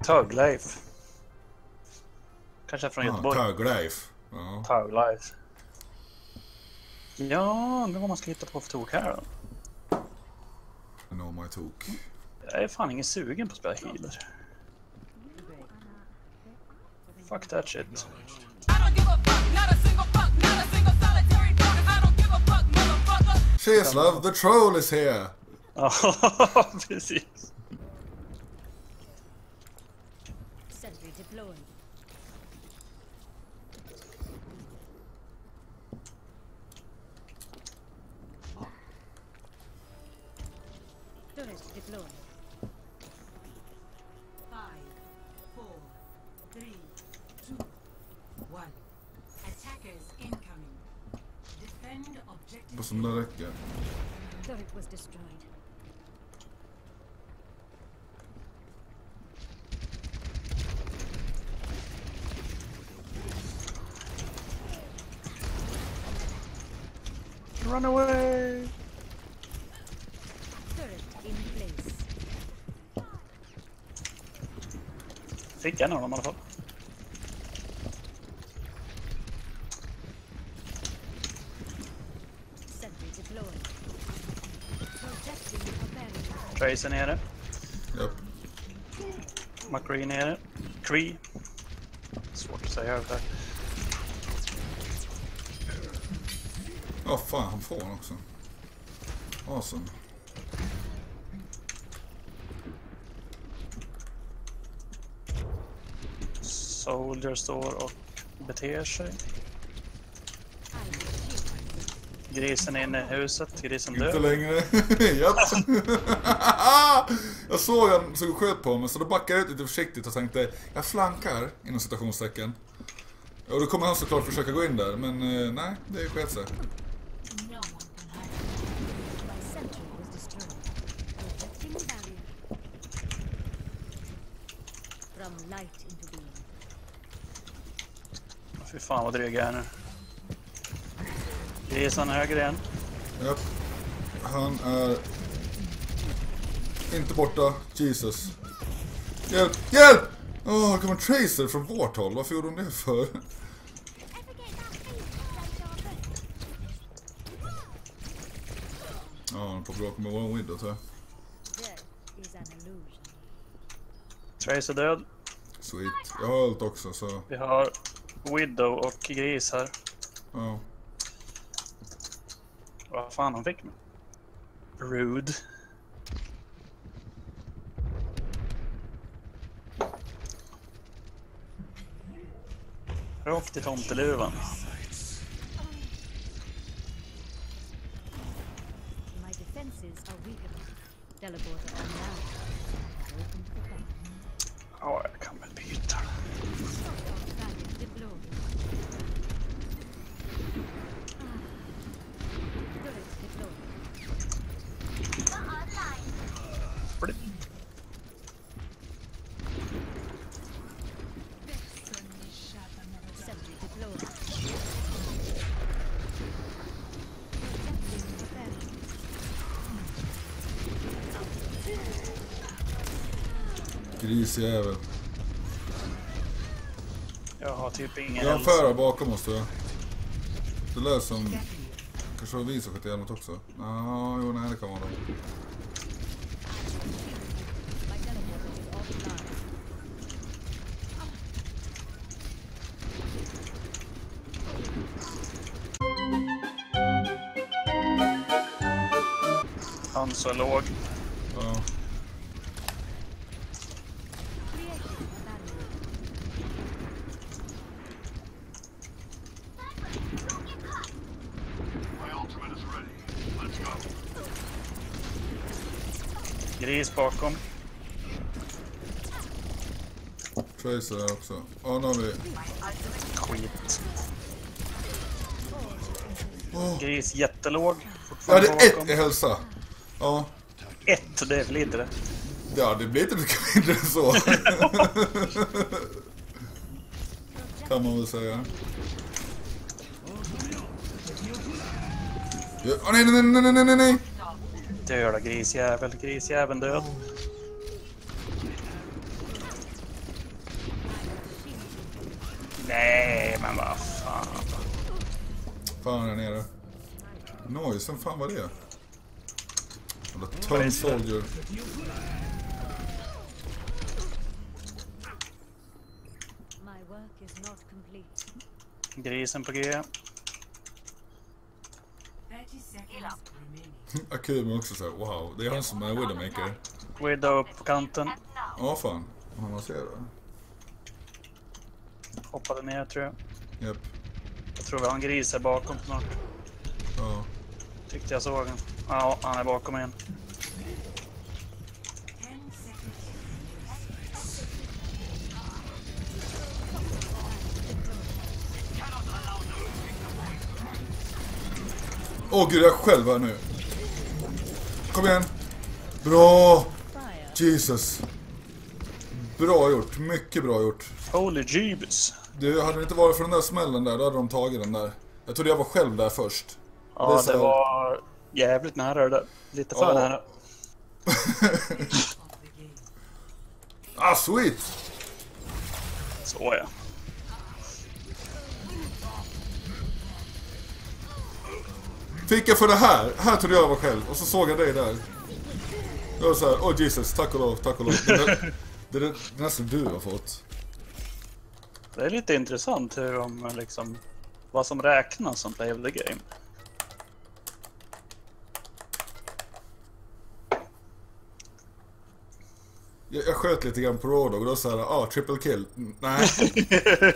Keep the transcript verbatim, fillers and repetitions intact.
Tögleif. Kanske från ah, Göteborg. Tögleif. Ja. Tögleif. Ja, undrar vad man ska hitta på för tok här då. No my tok. Jag är fan ingen sugen på att spela healer. Fuck that shit. Cheers, the troll is here. Ja, precis. Sentry deployed. Turret deployed. Five, four, three, two, one. Attackers incoming. Defend objective. Vad som det räcker. Turret was destroyed. Run away! Turret in place. Fick en av dem i alla fall. Sentry deployed. Protecting the barrier. Trace är nere. Japp. McCree nere. Cree. Svårt att säga det här. Ja, fan, han får han också. Awesome. Soldier står och beter sig. Grisen är inne i huset. Grisen Inte död. längre. Japp. Jag såg han så sköt på mig, så då backade jag ut lite försiktigt och tänkte jag flankar inom citationstecken. Och då kommer han såklart försöka gå in där, men eh, nej, det sket sig. My sentry was destroyed. Protecting the barrier. From light into being. Fy fan vad dryg jag är nu. Grisen höger igen. Japp. Han är inte borta. Jesus. Hjälp! Hjälp! Åh, det kommer en tracer från vårt håll. Varför gjorde hon det för? Ja, han på bråk med One Window, tror jag. Death is an illusion. Trace är död. Sweet. Jag har allt också, så... Vi har Widow och Gris här. Ja. Vad fan han fick mig. Rude. Rakt i tomteluvan. My defenses are weakened. Teleporter on now. Open to the back. Ja, jag kan väl byta. Barrier deployed. Turret deployed. Blipp. Sentry deployed. Protecting the barrier. Grisjävel. Jag har typ ingen Jag har en hälsa. förare bakom oss, tror jag. Det lät som... Kanske har vi som skjutit ihjäl något också. Ah, jo, nej, det kan vara det. My teleporter is offline. Han så låg. Ja. Creating a barrier. Gris bakom. Tracer här också. Ja, nu har vi... Skit. Åh. Gris jättelåg. Ja, Fortfarande det är bakom. ett i hälsa. Ja. Ett, det är väl inte det. Ja, det blir inte mycket mindre än så. Kan man väl säga. Ja, oh, nej, nej, nej, nej, nej, nej. Döda grisjävel. Grisjäveln död. Nej, men vad fan. Fan där nere. Noise, vem fan var det? Jävla Turn Soldier. My work is not complete. Grisen på G. thirty seconds remaining. Akuma också såhär, wow. Det är han som är Widowmaker. Widow på kanten. Ja, fan. Han var ser det. Hoppade ner tror jag. Japp. Jag tror vi har en gris här bakom snart. Ja. Tyckte jag såg honom. Ja, han är bakom igen. ten seconds. Åh gud, jag är själv här nu. Kom igen. Bra. Jesus. Bra gjort, mycket bra gjort. Holy jeebus. Du, hade det inte varit för den där smällen där, då hade de tagit den där. Jag trodde jag var själv där först. Ja, Det är det, så här- var jävligt nära det där. Lite för Ja. nära. Of the game. Ah, sweet. Så ja. Fick jag för det här? Här trodde jag var själv. Och så såg jag dig där. Jag var såhär, åh oh Jesus, tack och lov, tack och lov. Det, där, det, är det nästan du har fått. Det är lite intressant hur de liksom... Vad som räknas som play of the game. Jag, jag sköt lite grann på Roadhog och då såhär, ah, triple kill. Nej.